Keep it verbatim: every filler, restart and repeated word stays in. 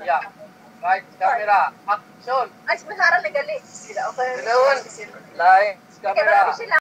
Yeah. Right, camera, action. Ay, sebenarnya legali. Sila, okay. Ganoon. Lights, camera.